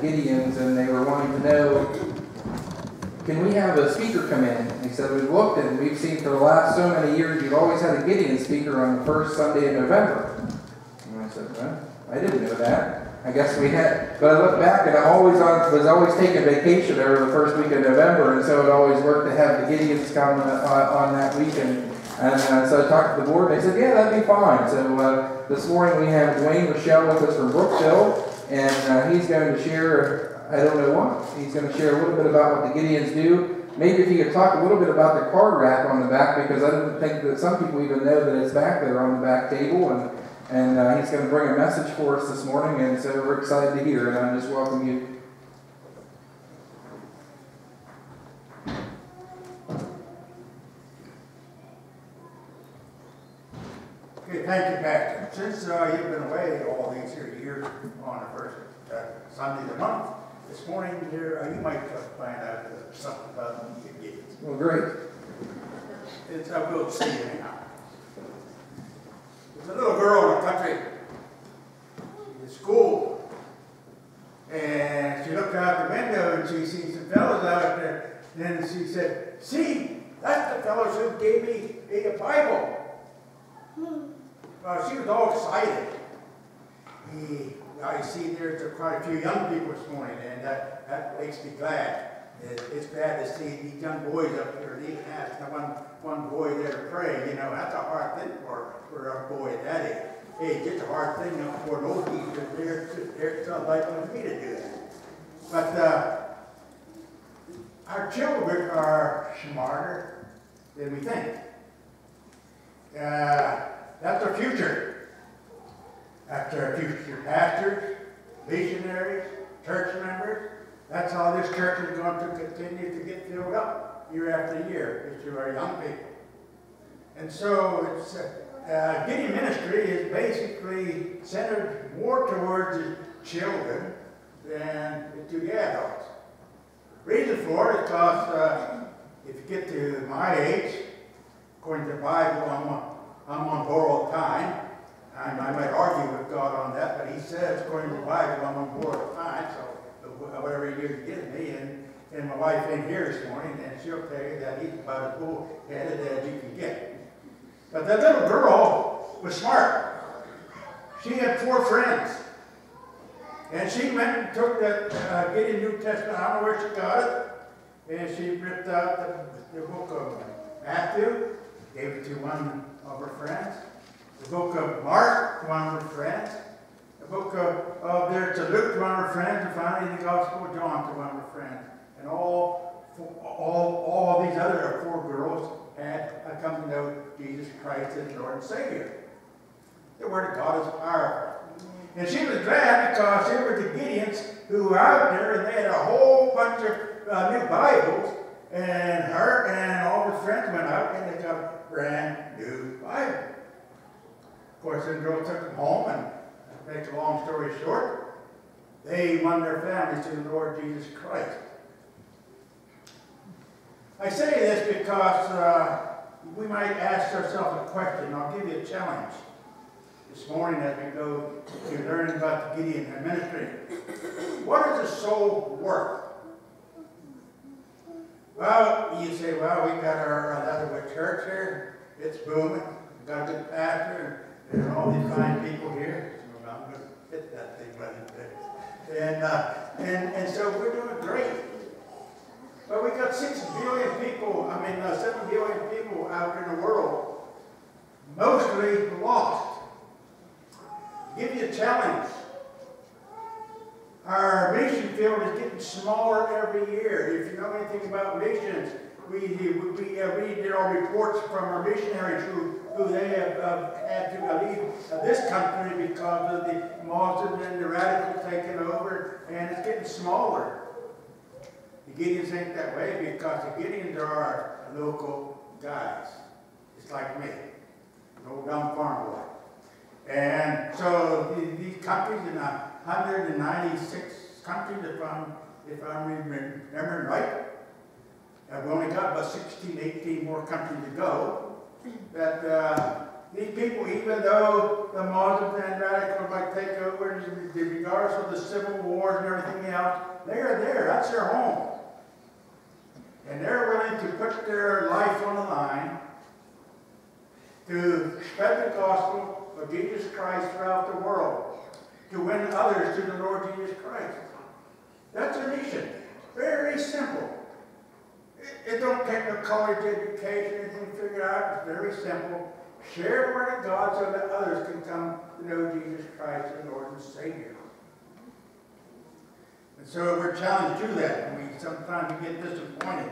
Gideons, and they were wanting to know, can we have a speaker come in? And he said, we've looked and we've seen for the last so many years, you've always had a Gideon speaker on the first Sunday in November. And I said, well, I didn't know that. I guess we had, but I looked back and I was always taking vacation over the first week of November, and so it always worked to have the Gideons come on that weekend. And so I talked to the board, and they said, yeah, that'd be fine. So this morning we have Duane Rishel with us from Brookville, and he's going to share, I don't know what, he's going to share a little bit about what the Gideons do. Maybe if he could talk a little bit about the card rack on the back, because I don't think that some people even know that it's back there on the back table, and he's going to bring a message for us this morning, and so we're excited to hear, and I just welcome you. Okay, thank you, Pastor. Since you've been away all these years on the first Sunday of the month, this morning you might find out something about the Gideons. Well, great. I will see you anyhow. There's a little girl in the country in school, and she looked out the window and she sees some fellows out there, and she said, see, that's the fellows who gave me a Bible. She was all excited. I see there's quite a few young people this morning, and that makes me glad. It's glad to see these young boys up here, and even ask one boy there to pray. You know, that's a hard thing for a boy at that age. Hey, it's a hard thing for an old teacher. They're not like me to do that. But our children are smarter than we think. That's our future. That's our future pastors, missionaries, church members. That's how this church is going to continue to get filled up year after year, is through our young people. And so it's Gideon ministry is basically centered more towards the children than to the adults. Reason for it is because if you get to my age, according to the Bible, I'm on borrowed time. I might argue with God on that, but he says, according to the Bible, I'm on borrowed time, so whatever year you give me, and my wife ain't here this morning, and she'll tell you that he's about as bull-headed as you can get. But that little girl was smart. She had 4 friends. And she went and took that Gideon New Testament, I don't know where she got it, and she ripped out the book of Matthew, gave it to one of her friends, the book of Mark to one of her friends, the book of Luke to one of her friends, and finally the Gospel of John to one of her friends. And all of these other 4 girls had come to know Jesus Christ as Lord and Savior. The Word of God is powerful. And she was glad because here were the Gideons who were out there, and they had a whole bunch of new Bibles, and her and all her friends went out and they got a brand new Bible. Of course, the girl took them home, and to make a long story short, they won their families to the Lord Jesus Christ. I say this because we might ask ourselves a question. I'll give you a challenge this morning as we go to learn about the Gideon ministry. What is a soul worth? Well, you say, well, we got our Leatherwood church here. It's booming. We've got a good pastor and all these fine people here. So I'm going to hit that thing right in there. And so we're doing great. But we got 6 billion people, 7 billion people out in the world, mostly lost. Give you a challenge. Our mission field is getting smaller every year. If you know anything about missions, we read our reports from our missionaries who they have had to leave this country because of the Muslims and the radicals taking over, and it's getting smaller. The Gideons ain't that way because the Gideons are our local guys, just like me, an old dumb farm boy. And so these countries, in 196 countries, if I'm remembering right, we've only got about 16, 18 more countries to go. That These people, even though the Muslims and radicals might take over, regardless of the civil wars and everything else, they are there. That's their home. And they're willing to put their life on the line to spread the gospel of Jesus Christ throughout the world, to win others to the Lord Jesus Christ. That's a mission. Very simple. It don't take a college education, anything figured out. It's very simple. Share the word of God so that others can come to know Jesus Christ as Lord and Savior. And so we're challenged to that, and sometimes we get disappointed.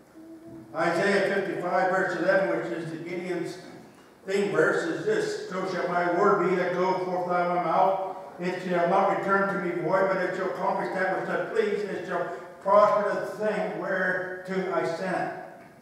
Isaiah 55, verse 11, which is the Gideon's theme verse, is this: "So shall my word be that go forth out of my mouth. It shall not return to me void, but it shall accomplish that which I please, and it shall prosper the thing whereto I sent it."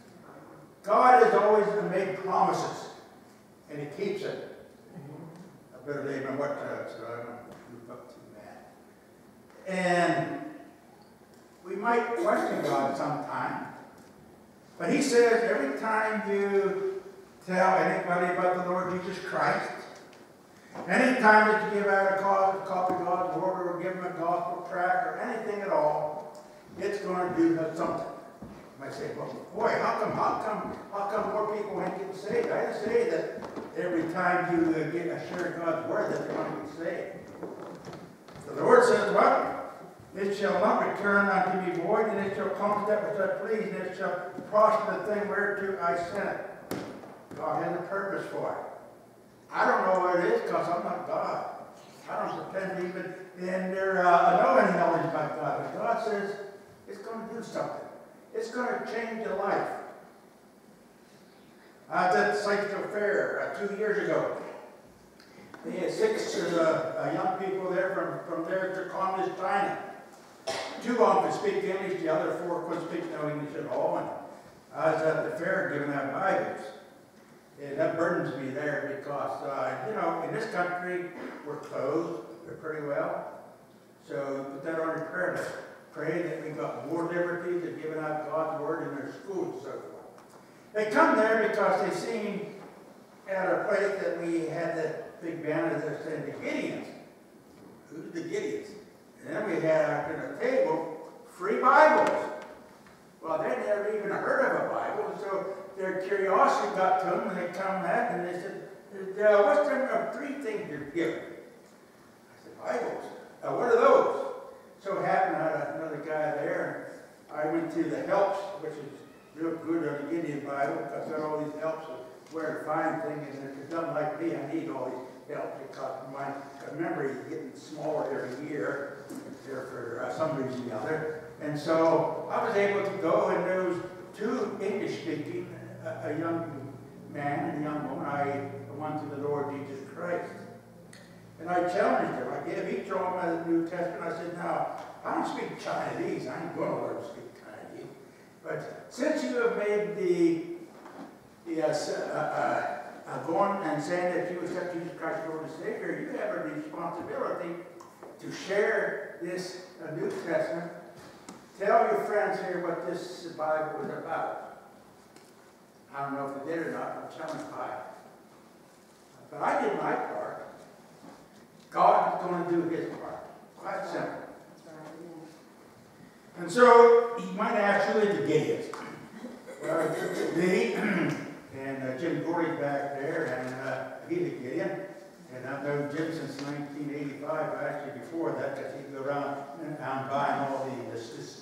God has always made promises, and He keeps it. I better leave my what so I don't move up too bad. And we might question God sometime, but He says every time you tell anybody about the Lord Jesus Christ, any time that you give out a copy of God's Word or give them a gospel tract or anything at all, it's going to do something. You might say, well, boy, how come more people ain't getting saved? I didn't say that every time you share God's Word that they're going to get saved. The Lord says, what? "It shall not return unto me void, and it shall accomplish that which I please, and it shall prosper the thing whereto I sent it." God has a purpose for it. I don't know what it is because I'm not God. I don't pretend to even know any knowledge about God. But God says it's going to do something. It's going to change your life. I was at the Psycho Fair 2 years ago. They had 6 young people there from there to communist China. 2 of them could speak English, the other 4 couldn't speak no English at all. And I was at the fair giving out Bibles. And that burdens me there because, in this country, we're closed pretty well. So put that on your prayer list. Pray that we got more liberties of giving out God's Word in their schools and so forth. They come there because they seen at a place that we had the big banner that said the Gideons. Who's the Gideons? And then we had at the table free Bibles. Well, they never even heard of a Bible, so their curiosity got to them, and they come back and they said, "What's the 3 things you're giving?" I said, "Bibles. What are those?" So it happened I had another guy there, and I went to the helps, which is real good on the Gideon Bible, because there are all these helps of where to find things, and if you're done like me, I need all these helps because my memory is getting smaller every year for some reason or other. And so I was able to go, and there was 2 English-speaking, a young man and a young woman. I won to the Lord Jesus Christ. And I challenged them. I gave each of them the New Testament. I said, "Now, I don't speak Chinese. I ain't going to learn to speak Chinese. But since you have made going and saying that you accept Jesus Christ as Lord and Savior, you have a responsibility to share this New Testament. Tell your friends here what this Bible is about." I don't know if they did or not. I'm challenged by it. But I did my part. God is going to do His part. Quite simple. And so you might ask, who is the Gideons? Well, me and Jim Gordy's back there, and he's a Gideon. And I've known Jim since 1985, actually before that, because he'd go around and buying all the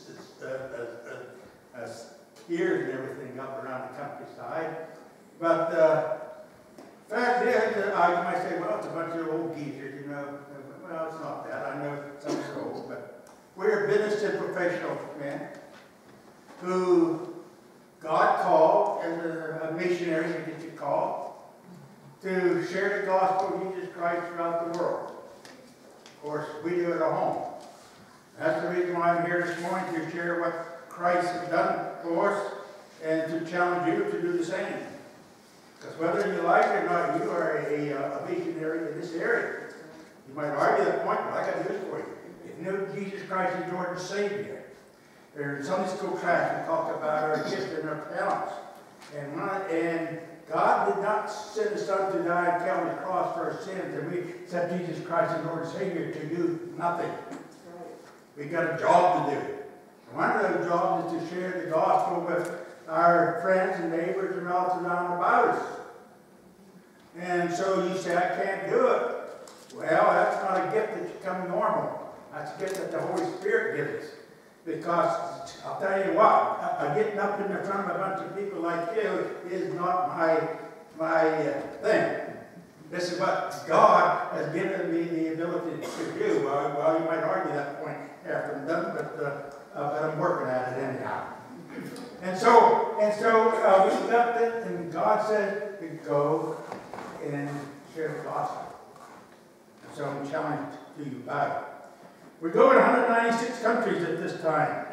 skiers and everything up around the countryside. But fact is, you might say, well, it's a bunch of old geezers, Well, it's not that. I know some are old, but we're business and professional men who God called as a missionary, as you call, to share the gospel of Jesus Christ throughout the world. Of course, we do it at home. That's the reason why I'm here this morning, to share what Christ has done for us and to challenge you to do the same. Because whether you like it or not, you are a missionary in this area. You might argue that point, but I got news for you. If you know Jesus Christ is Lord and Savior, in Sunday school class we talk about our gifts and our talents. And God did not send His Son to die on Calvary's cross for our sins, and we accept Jesus Christ as Lord and Savior to do nothing. We got a job to do. One of those jobs is to share the gospel with our friends and neighbors and relatives around about us. And so you say, I can't do it. Well, that's not a gift that becomes normal. That's a gift that the Holy Spirit gives us. Because I'll tell you what, getting up in the front of a bunch of people like you is not my thing. This is what God has given me the ability to do. Well, you might argue that point after I'm done, but I'm working at it anyhow. And so we got it, and God said to go and share the gospel. And so I'm challenged to you about it. We go in 196 countries at this time.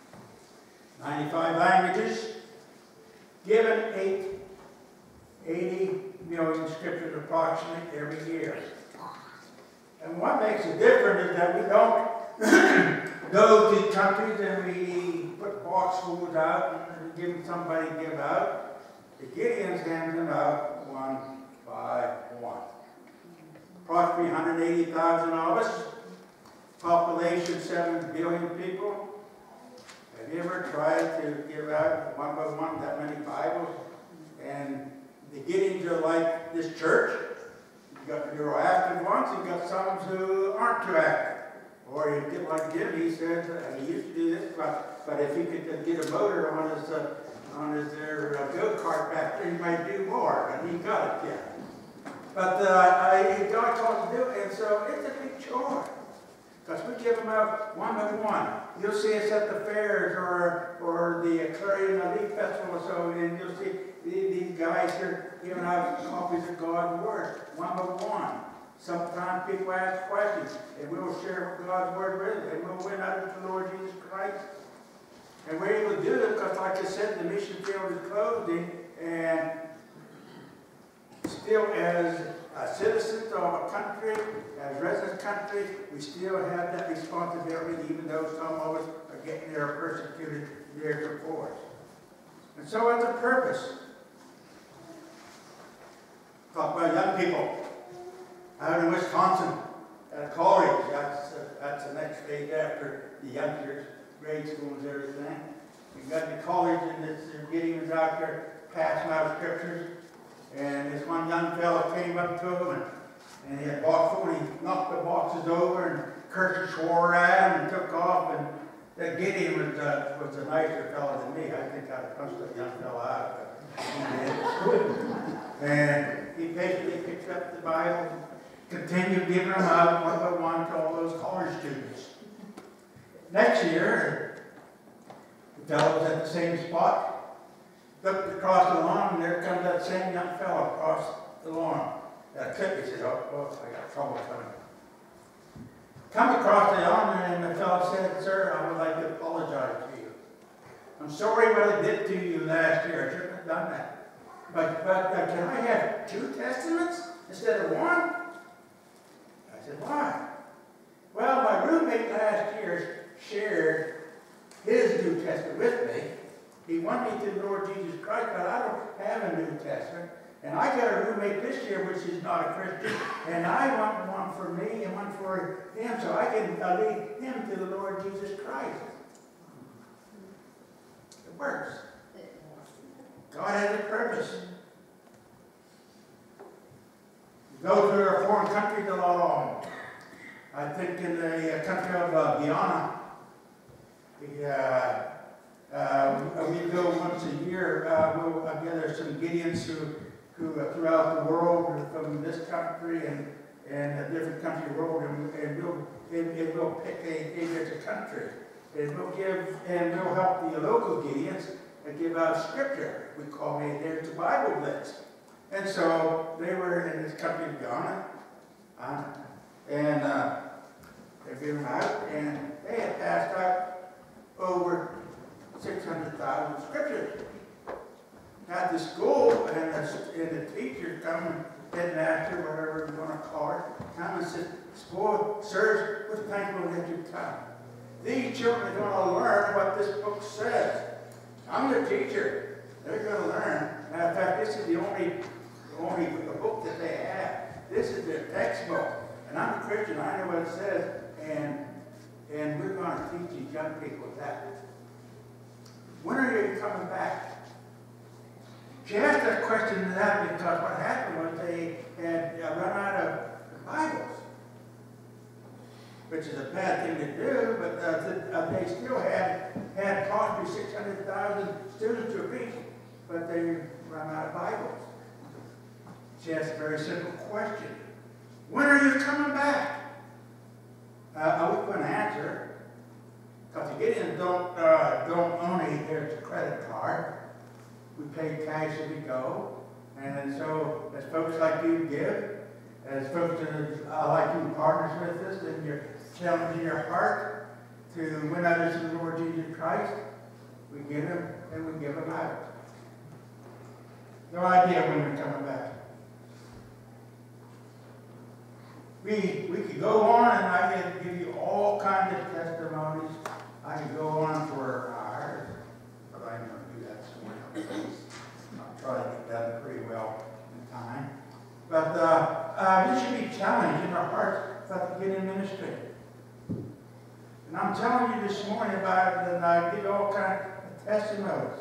95 languages. Given 80 million scriptures approximately every year. And what makes it different is that we don't go to countries and we put box schools out and give somebody to give out. The Gideons hand them out one by one. Approximately 180,000 of us. Population 7 billion people. Have you ever tried to give out one by one that many Bibles? And the Gideons are like this church. You've got your active ones, you've got some who aren't too active. Or you get like Jim, he says, he used to do this, but if he could get a motor on his go-kart back there, he might do more, and he got it yet. But God taught to do it, and so it's a big chore. Because we give them out one by one. You'll see us at the fairs or the Clarion Leaf Festival or so, and you'll see these guys here giving out copies of God's Word, one by one. Sometimes people ask questions, and we'll share God's Word with them, and we'll win out of the Lord Jesus Christ. And we're able to do it because, like I said, the mission field is closing, and still as citizens of a country, as residents of country, we still have that responsibility, even though some of us are getting there persecuted there before us. And so it's a purpose. Talk about young people. Out in Wisconsin, at a college, that's the next stage after the youngsters, grade school and everything. We got the college, and the Gideons out there passing out scriptures. And this one young fellow came up to him, and he had box full, and he knocked the boxes over and cursed and swore at him and took off. And that Gideon was a nicer fellow than me. I think I'd have punched that young fellow out, but he did. And he patiently picked up the Bible, continued giving them out one by one to all those college students. Next year, the fellow was at the same spot. Looked across the lawn, and there comes that same young fellow across the lawn. That clip, he said, oh, I got trouble coming. Come across the lawn, and the fellow said, sir, I would like to apologize to you. I'm sorry what I did to you last year. I shouldn't have done that. But can I have 2 testaments instead of 1? I said, why? Well, my roommate last year shared his New Testament with me. He won me to the Lord Jesus Christ, but I don't have a New Testament. And I got a roommate this year which is not a Christian, and I want one for me and one for him so I can lead him to the Lord Jesus Christ. It works. God has a purpose. You go to a foreign country, a lot of them. I think in the country of Guyana, we go once a year. We'll gather some Gideons who throughout the world, from this country and a different country world, and we'll pick a country, and we'll help the local Gideons and give out scripture. We call it there's the Bible blitz. And so they were in this country of Ghana, and they're giving out, and they had passed out over 600,000 scriptures. At the school, and the teachers come and headmaster, whatever you want to call it, come and say, sirs, we're thankful that you come. These children are going to learn what this book says. I'm their teacher. They're going to learn. Matter of fact, this is the only book that they have. This is their textbook. And I'm a Christian. I know what it says. And we're going to teach these young people that. When are you coming back? She asked that question to that because what happened was they had run out of Bibles, which is a bad thing to do, but they still had possibly 600,000 students to reach, but they run out of Bibles. She asked a very simple question. When are you coming back? I was going to answer, because the Gideons don't own a credit card. We pay cash as we go. And so, as folks like you give, as folks like you partners with us, and you're challenging your heart to win others to the Lord Jesus Christ, we give them and we give them out. No idea when we're coming back. We could go on, and I can give you all kinds of testimonies. I could go on for hours, but I'm going to do that somewhere else. I'll try to get that pretty well in time. But this should be challenging in our hearts about the Gideon ministry. And I'm telling you this morning about it, and I give all kinds of testimonies.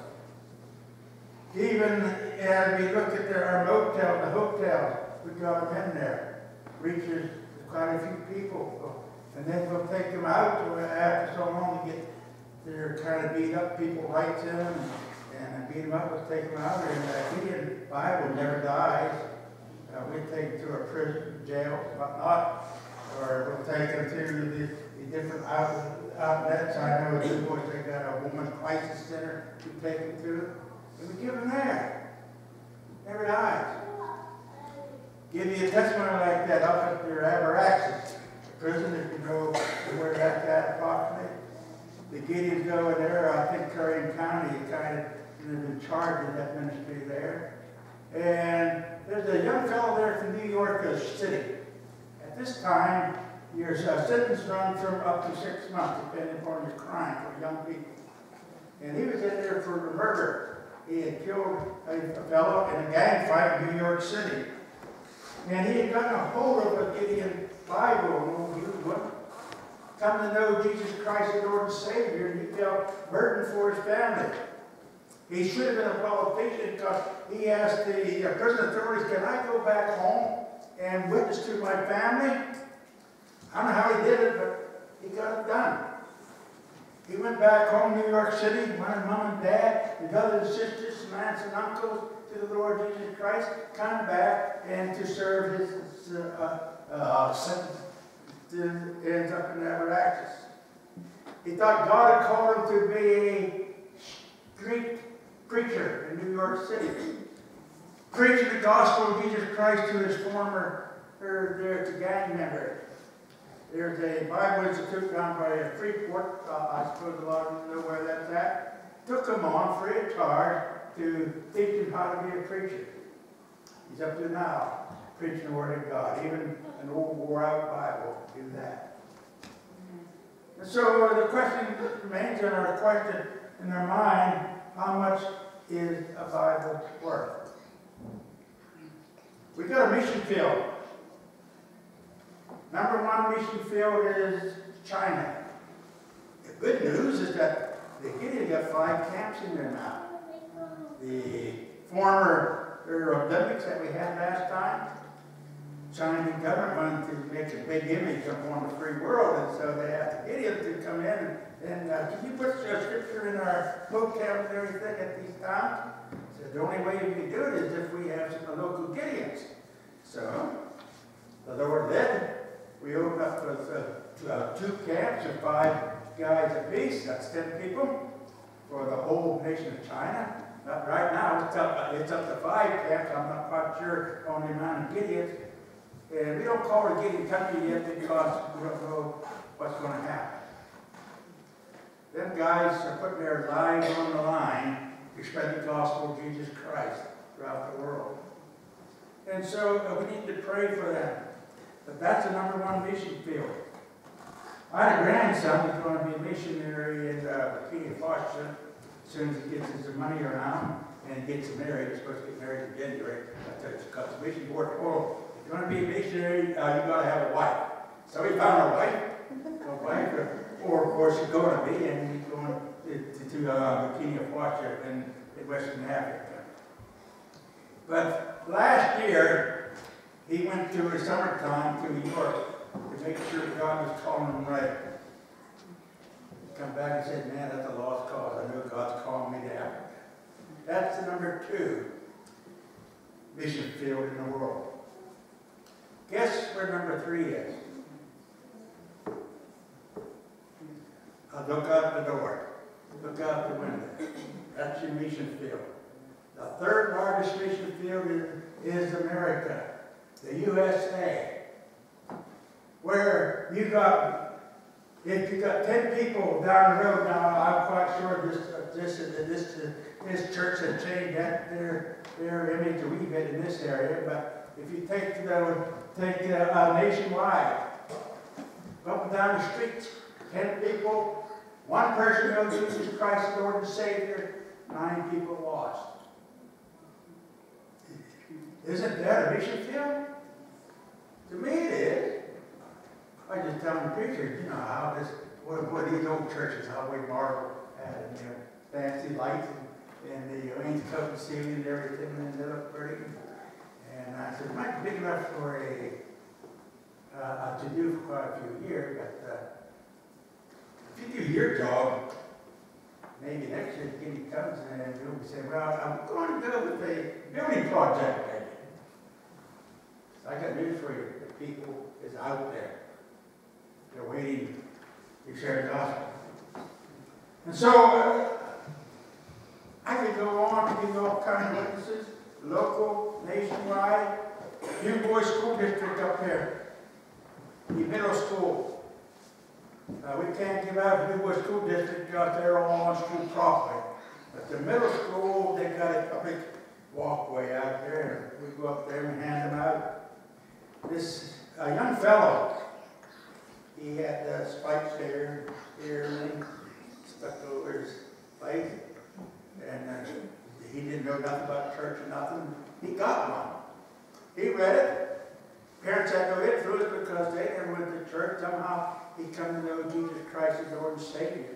Even as we look at our motels, the hotels, we got them in there. Reaches quite a few people. And then we'll take them out after so long to get their kind of beat up people right to them and beat them up, we'll take them out. And Gideon Bible never dies. We take them to a prison, jail, whatnot, or we'll take them to the different outlets. I know at the boys they got a women's crisis center we take them to, and we give them there. Never dies. Give you a testimony like that up at your Aberraxis prison, if you know where that's at approximately. The Gideons go in there, I think Curry County is kind of in charge of that ministry there. And there's a young fellow there from New York City. At this time, your sentence runs from up to 6 months, depending upon your crime for young people. And he was in there for murder. He had killed a fellow in a gang fight in New York City. And he had gotten a hold of a Gideon Bible, and he would come to know Jesus Christ as Lord and Savior, and he felt burdened for his family. He should have been a politician because he asked the prison authorities, can I go back home and witness to my family? I don't know how he did it, but he got it done. He went back home to New York City, wanted mom and dad, his brothers and sisters, some aunts and uncles to the Lord Jesus Christ, come back and to serve his sentence ends up in Aberraxis. He thought God had called him to be a street preacher in New York City, preaching the gospel of Jesus Christ to his to gang member. There's a Bible Institute down by Freeport. I suppose a lot of you know where that's at. Took him on free of charge to teach him how to be a preacher. He's up to now preaching the Word of God. Even an old wore-out Bible do that. And so the question remains in our question in our mind: how much is a Bible worth? We got a mission field. Number one mission field is China. The good news is that the Gideon got 5 camps in there now. The former Olympics that we had last time, Chinese government wanted to make a big image of on the free world, and so they asked the Gideon to come in and can you put scripture in our motel and everything at these times? He said the only way you can do it is if we have some local Gideons. So the Lord led. We opened up with 2 camps of 5 guys apiece. That's 10 people for the whole nation of China. Right now, it's up to 5 camps. I'm not quite sure on the amount of Gideons. And we don't call it a Gideon country yet because we don't know what's going to happen. Them guys are putting their lives on the line to spread the gospel of Jesus Christ throughout the world. And so we need to pray for them. But that's the number one mission field. I had a grandson who's going to be a missionary in Burkina Faso as soon as he gets his money around. and gets married. He's supposed to get married in January. That's because the mission board told him, if you want to be a missionary, you got to have a wife. So he found a wife, or of course he's going to be, and he's going to Burkina Faso in Western Africa. But last year, he went to the summertime to New York to make sure God was calling him right. He come back and said, man, that's a lost cause. I know God's calling me to Africa. That's the number 2 mission field in the world. Guess where number 3 is? Look out the door. Look out the window. That's your mission field. The 3rd largest mission field is America, the USA, where if you got 10 people down the road, now I'm quite sure this church has changed their image a wee bit in this area, but if you take nationwide, up and down the streets, 10 people, 1 person knows Jesus Christ as Lord and Savior, 9 people lost. Isn't that a mission field? To me it is. I just tell the preachers, you know, how what these old churches, how we marvel at it, their fancy lights and the wainscoting ceiling and everything, and they look pretty. And I said, it might be big enough for to do for quite a few years, but if you do your job, maybe next year Gideon comes and you'll say, well, I'm going to go with a building project, maybe. So I got news for you. The people is out there. They're waiting to share the gospel. And so, I could go on to give you all kinds of witnesses, local, nationwide. New Boys School District up here. The middle school. We can't give out the New Boys School District because they're all on school property. But the middle school, they got a public walkway out there. And we go up there and hand them out. This young fellow, he had spikes here, earring stuck over his face. And he didn't know nothing about church or nothing. He got one. He read it. Parents had no influence because they never went to church. Somehow he come to know Jesus Christ as Lord and Savior.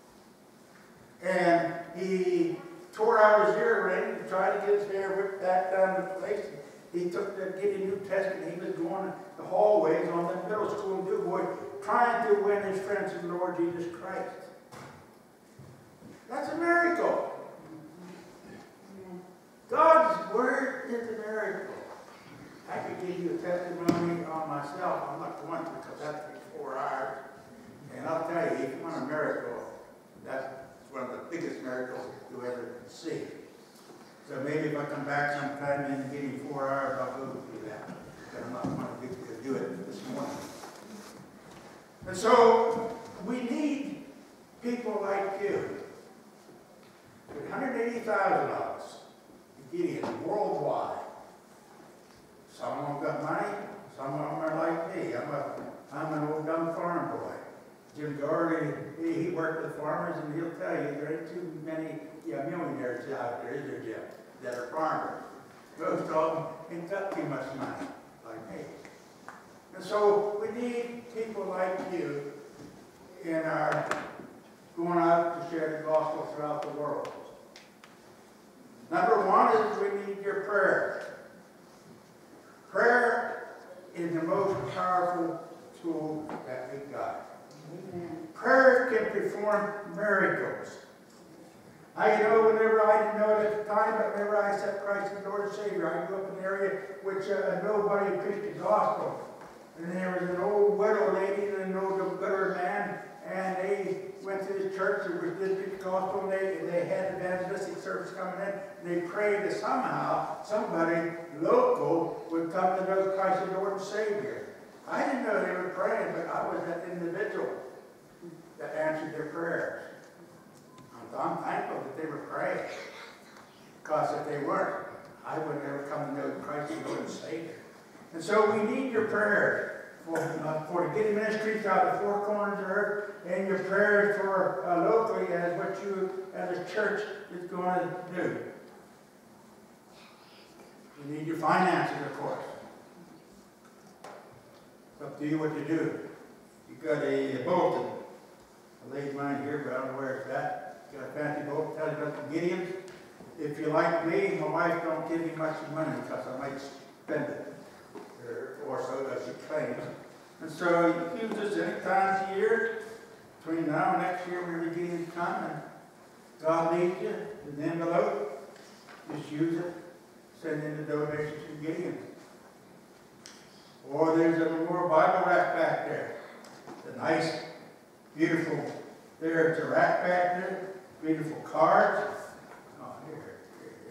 And he tore out his earring and tried to get his hair whipped back down to place. He took the Gideon New Testament. He was going the hallways on the middle school in DuBois trying to win his friends to the Lord Jesus Christ. That's a miracle. God's Word is a miracle. I could give you a testimony on myself. I'm not going to because that takes 4 hours. And I'll tell you, if you want a miracle, that's one of the biggest miracles you ever see. So maybe if I come back sometime and give you 4 hours, I'll go through that. But I'm not going to do it this morning. And so we need people like you. There's 180,000 of us. Gideon, worldwide. Some of them got money, some of them are like me. I'm an old dumb farm boy. Jim Gordy, he worked with farmers, and he'll tell you there ain't too many millionaires out there, is there, Jim, that are farmers. Most of them ain't got too much money, like me. And so we need people like you in our going out to share the gospel throughout the world. Number 1 is we need your prayer. Prayer is the most powerful tool that we got. Amen. Prayer can perform miracles. I know whenever I didn't know it at the time, but whenever I accepted Christ as Lord and Savior, I grew up in an area which nobody preached the gospel. And there was an old widow lady and an old widower man, and they went to the church and did the gospel, and they had evangelistic service coming in. And they prayed that somehow somebody local would come to know Christ as Lord and Savior. I didn't know they were praying, but I was that individual that answered their prayers. I'm thankful that they were praying, because if they weren't, I would never come to know Christ as Lord and Savior. And so we need your prayers for the Gideon ministry throughout the 4 corners of the earth, and your prayers for locally as what you as a church is going to do. You need your finances, of course. It's up to you what to do. You got a bulletin. I laid mine here, but I don't know where it's at. Got a fancy bulletin, tells you about the Gideons. If you like me, my wife don't give me much money because I might spend it. Or so as she claims. And so you can use this any time of year, between now and next year when the Gideons come, and God leads you in the envelope. Just use it. Send in the donations to Gideon. Or there's a Memorial Bible rack back there. It's a nice, beautiful, there's a rack back there, beautiful cards. Oh, here.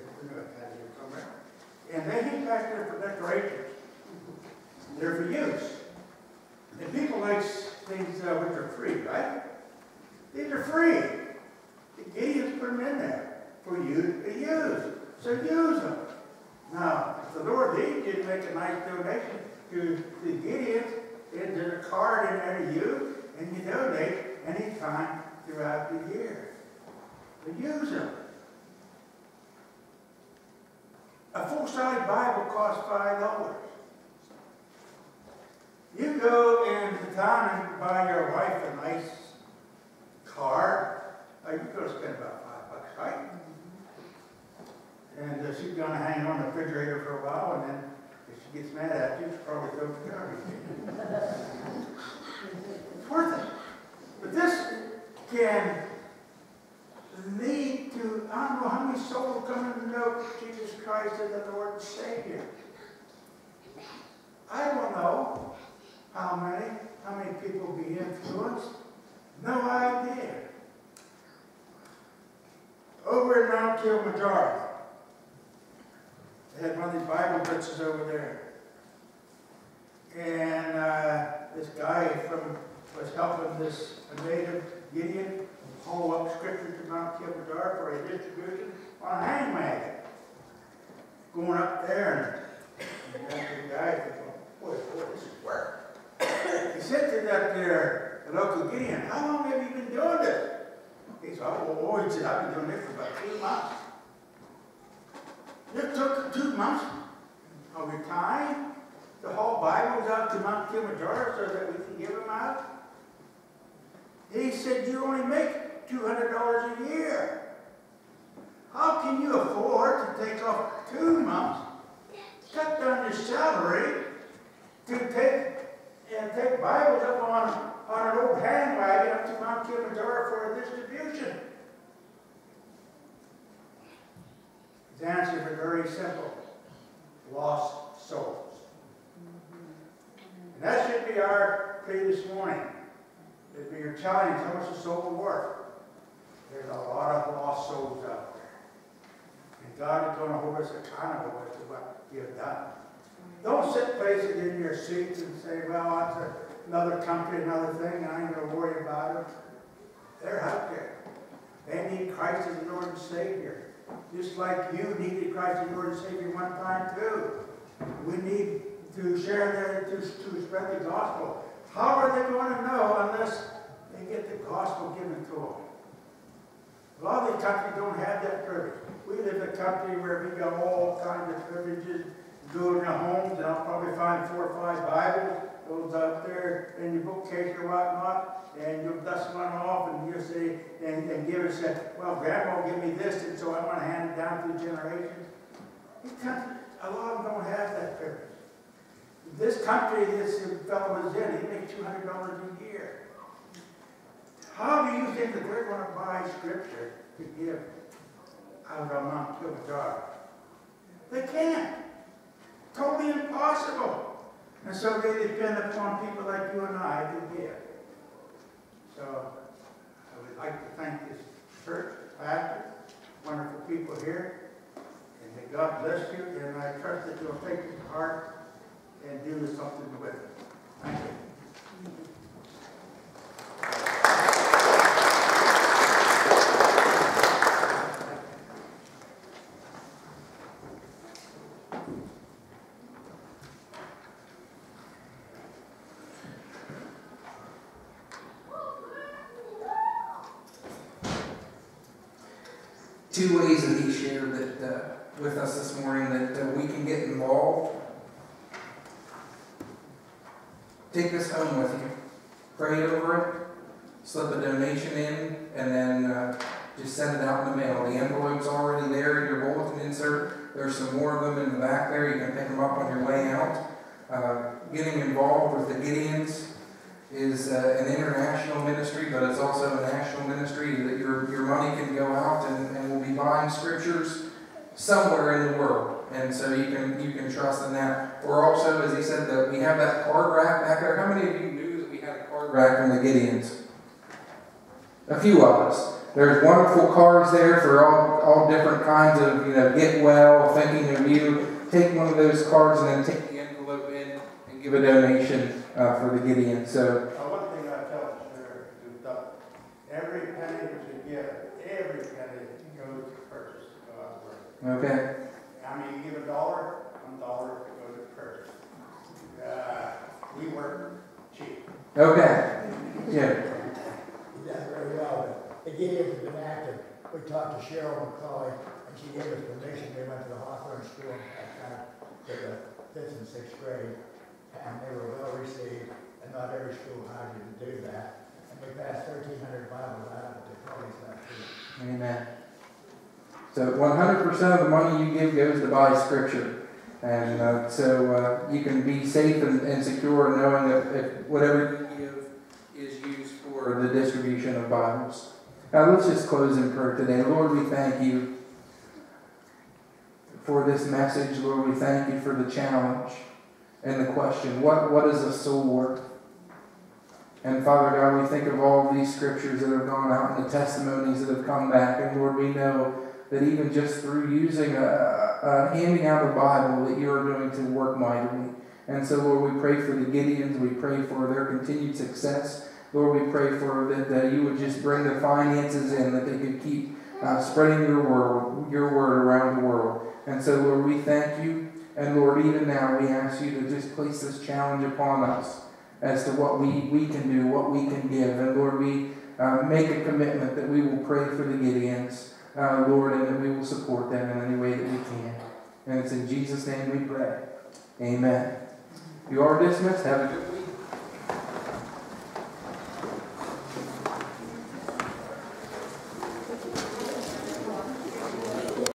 And they hang back there for decorations. They're for use. And people like things which are free, right? These are free. The Gideons put them in there for you to use. So use them. Now, if the Lord leads you to make a nice donation to the Gideons, there's a card in there to you, and you donate any time throughout the year. So use them. A full-size Bible costs $5. You go into town and buy your wife a nice card. You're going to spend about $5, right? And she's going to hang on the refrigerator for a while, and then if she gets mad at you, she'll probably throw the garbage in. It's worth it. But this can lead to, I don't know how many souls come to know Jesus Christ as the Lord and Savior. I don't know how many people will be influenced. No idea. Over in Mount Kilimanjaro, they had one of these Bible blitzes over there. And this guy was helping this native Gideon haul up scripture to Mount Kilimanjaro for a distribution on a hang wagon. Going up there, and the guy thinking, boy, this is work. He said to the local Gideon, how long have you been doing this? He said, he said, I've been doing this for about 2 months. It took 2 months of your time to haul Bibles out to Mount Kilimanjaro so that we can give them out. He said, you only make $200 a year. How can you afford to take off 2 months, cut down your salary, to take Bibles up on an old hand wagon up to Mount Kilimanjaro for a distribution? His answer is very simple. Lost souls. And that should be our plea this morning. It should be your challenge. How much a soul will worth? There's a lot of lost souls out there. And God is going to hold us accountable as to what you have done. Don't sit places in your seats and say, well, that's another country, another thing, I ain't going to worry about it. They're out there. They need Christ as the Lord and Savior. Just like you needed Christ as Lord and Savior one time too. We need to share to spread the gospel. How are they going to know unless they get the gospel given to them? A lot of these countries don't have that privilege. We live in a country where we got all kinds of privileges. Go in your homes, and I'll probably find 4 or 5 Bibles, those out there in your bookcase or whatnot, and you'll dust one off, and you'll say, and give it, say, well, Grandma will give me this, and so I want to hand it down through generations. A lot of them don't have that privilege. This country this fellow is in, he makes $200 a year. How do you think that they're going to buy scripture to give out of Mount Kilimanjaro? They can't. Totally impossible. And so they depend upon people like you and I to give. So I would like to thank this church, pastor, wonderful people here, and may God bless you, and I trust that you'll take it to heart and do something with it. Thank you. Two ways that he shared that with us this morning that we can get involved. Take this home with you. Pray over it. Slip a donation in, and then just send it out in the mail. The envelope's already there in your bulletin insert. There's some more of them in the back there. You can pick them up on your way out. Getting involved with the Gideons is an international ministry, but it's also a national ministry that your money can go out and we'll be buying scriptures somewhere in the world. And so you can trust in that. Or also, as he said, that we have that card rack back there. How many of you knew that we had a card rack from the Gideons? A few of us. There's wonderful cards there for all different kinds of, get well, thinking of you. Take one of those cards and then take the envelope in and give a donation for the Gideons. So, one thing I tell the sheriff is that every penny that you give, every penny goes to purchase God's word. okay. I mean, you give $1, $1 goes to purchase. We work cheap. Okay. Yeah. That's very well. The Gideons have been active. We talked to Cheryl McCauley, and she gave us permission. We went to the Hawthorne School to the 5th and 6th grade, and they were well received, and not every school hired you to do that. And we passed 1,300 Bibles out of the college last year. Amen. So 100% of the money you give goes to buy scripture. And so you can be safe and secure knowing that whatever you give is used for the distribution of Bibles. Now let's just close in prayer today. Lord, we thank you for this message. Lord, we thank you for the challenge and the question, what is a soul worth? And Father God, we think of all these scriptures that have gone out and the testimonies that have come back. And Lord, we know that even just through using handing out a Bible, that you are going to work mightily. And so, Lord, we pray for the Gideons. We pray for their continued success. Lord, we pray for that you would just bring the finances in, that they could keep spreading your word around the world. And so, Lord, we thank you. And Lord, even now we ask you to just place this challenge upon us as to what we can do, what we can give. And Lord, we make a commitment that we will pray for the Gideons, Lord, and that we will support them in any way that we can. And it's in Jesus' name we pray. Amen. You are dismissed. Have a good week.